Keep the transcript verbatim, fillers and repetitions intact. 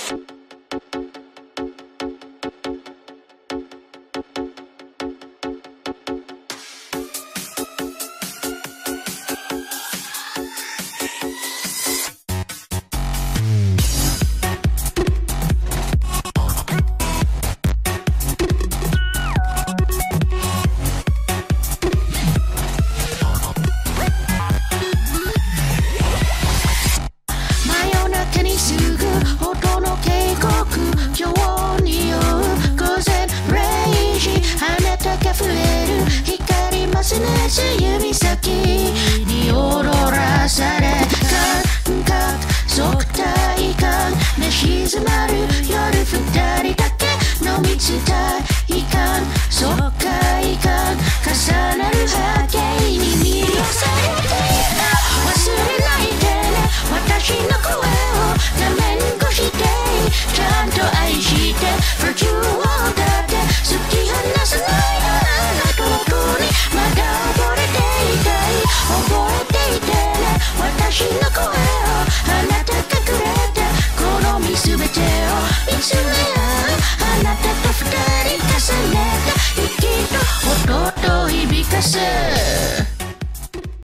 指先に踊らされ感覚即体感で静まる夜二人だけの密体感疎快感重なる波形に魅了されていた忘れないでね私の声を画面越しでちゃんと愛して不中をだって突き放さないあなたの声にまだ覚えていたい覚えていてね私の声をあなたがくれたこの身全てを見つめ合うあなたと二人重ねた息と音と響かす